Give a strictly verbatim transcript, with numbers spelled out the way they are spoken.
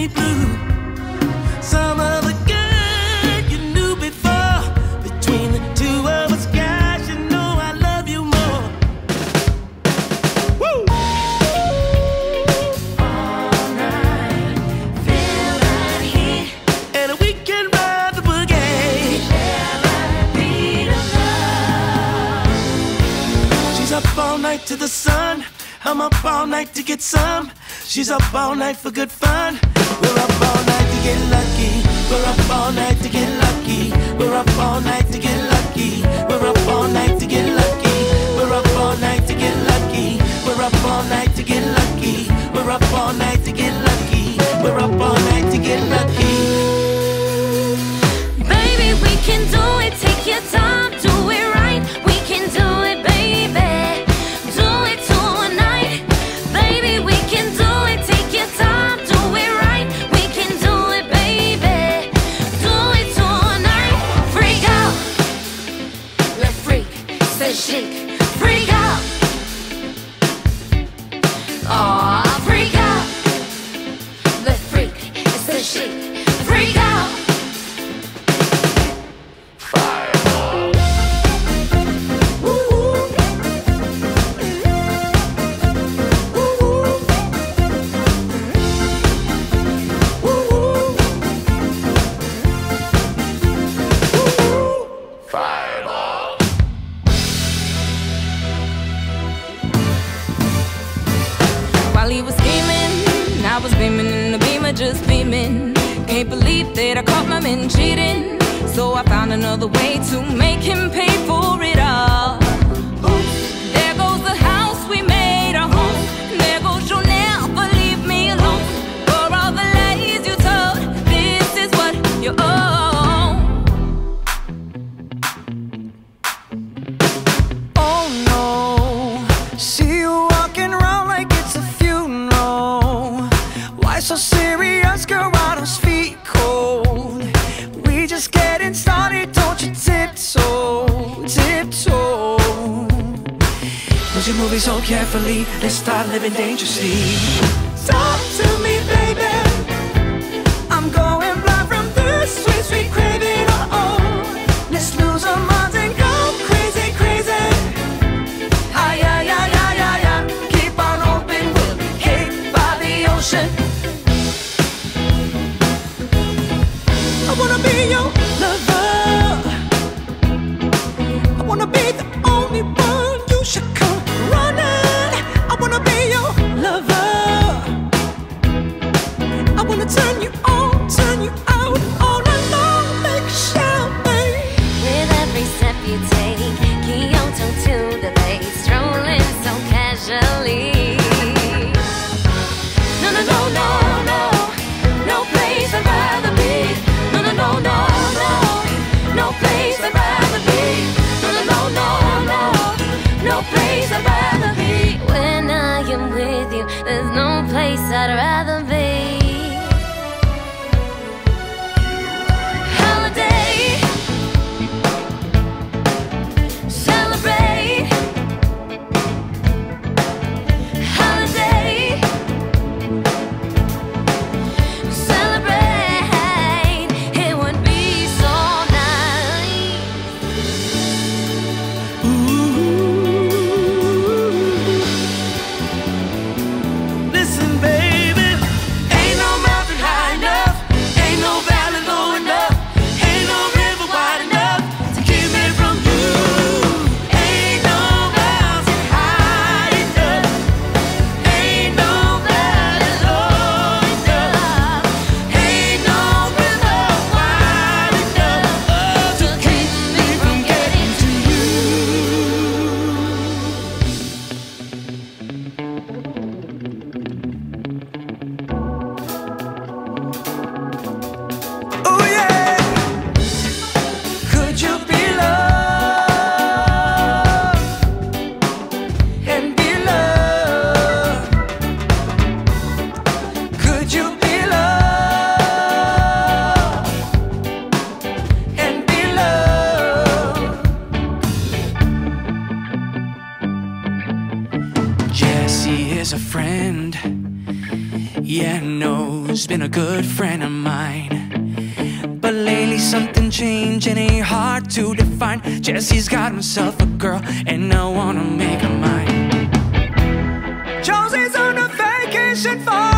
me blue. Some of the good you knew before. Between the two of us, guys, you know I love you more. Woo! All night, feel that heat, And we can ride the boogie. share that beat of love. She's up all night to the sun. I'm up all night to get some. She's up all night for good fun. We're up all night to get lucky. We're up all night to get lucky. We're up all night to get lucky. We're up all night to get lucky. We're up all night to get lucky. We're up all night to get lucky. We're up all night to get lucky. We're up all night to get lucky. Baby, we can do it. Take your time, do it right. We can do it, baby. Do it tonight. Baby, we can do it. Take your time, do it right. We can do it, baby. Do it tonight. Freak out. Let's freak. Say chic. Freak out. Aw, freak out. Let's freak. Say chic. Freak out. While he was scheming, I was beaming in the beamer, just beaming. Can't believe that I caught my man cheating. So I found another way to make him pay for it all. Oops, there goes the house we made our home. There goes you'll never leave me alone. For all the lies you told, this is what you owe. Oh no, see you walking around like it's a funeral. Why so serious, girl? Why those feet cold? We just getting started, don't you tiptoe, tiptoe. Don't you move it so carefully, let's start living dangerously. Talk to me, baby. I'm going blind from this sweet, sweet craving. Oh, oh. Let's lose our minds and go crazy, crazy. Ah, yeah, yeah, yeah, yeah, yeah. Keep on open, we'll be hit by the ocean. I wanna be your lover. I wanna be the only one you should come running. I wanna be your lover. I wanna turn you on, turn you out all night long like champagne. With every step you take, Kyoto to the bay, strolling so casually. No, no, no, no, no, no place I'd rather be. No, no, no, no, no, no place I'd rather be. No, no, no, no, no, no place I'd rather be. When I am with you, there's no place I'd rather be. been a good friend of mine. But lately something changed and ain't hard to define. Jesse's got himself a girl and I wanna make her mine. Josie's on a vacation for